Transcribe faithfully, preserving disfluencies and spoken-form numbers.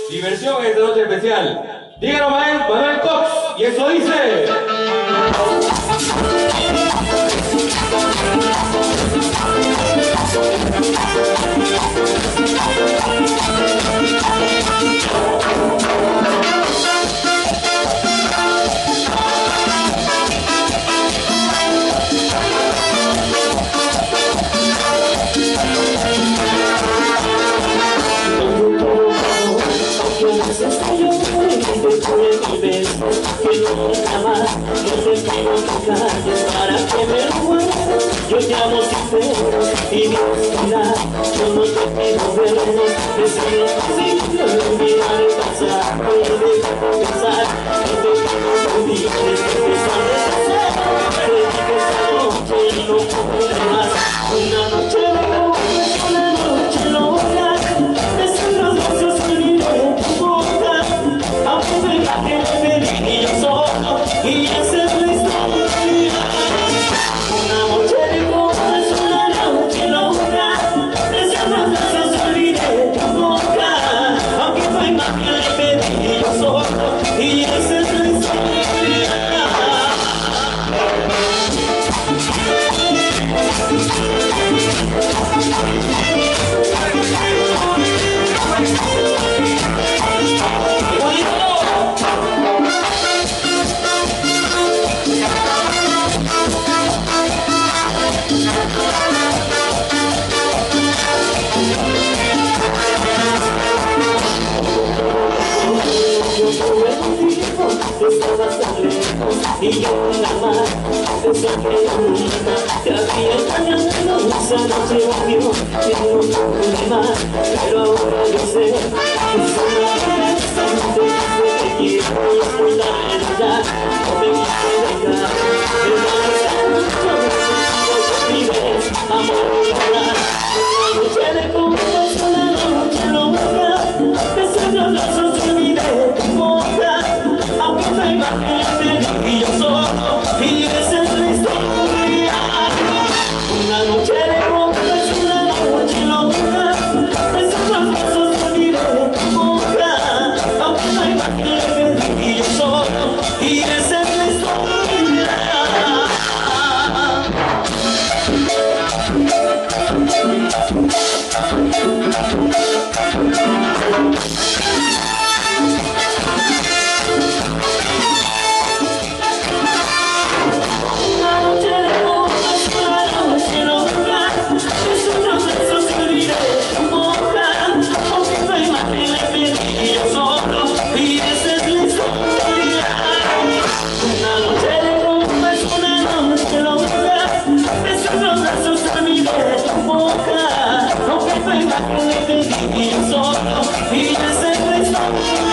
Diversión en esta noche especial. Dígalo, Manuel, Manuel Cox, y eso dice. Que nunca más yo te pido que calles para que me recuerdes. Yo te amo sincero y mi honestidad. Yo no te pido vernos, decir imposible olvidar el pasado y dejar de pensar. No te pido que olvides que pesar de ser. Te dije esta noche no puedo más. Una noche de noche, una noche loca. Besar los besos que olvidé tu boca. Aunque venga que me y yo solo, y esa es la historia. Una noche de copas, una noche loca. Besar los besos que olvidé tu boca. Aunque fue más que le pedí y yo solo, y esa es la historia. Estabas tan lejos y yo nada más pensé que yo nunca te había engañado. Esa noche volvió y no pude más, pero ahora yo sé que solo bastante que te quiero y es por la realidad. No me quise dejar, pero no esta noche me vives, amor y verdad. Una noche de copas, una noche loca, besar los brazos y olvidé tu boca. Aunque no hay más que me y yo solo, y esa es la historia. Una noche de copas, una noche loca. Esos los besos que olvidé tu boca. Aunque no hay más que me y yo solo, y esa es la historia. Y yo solo, y ese es la historia.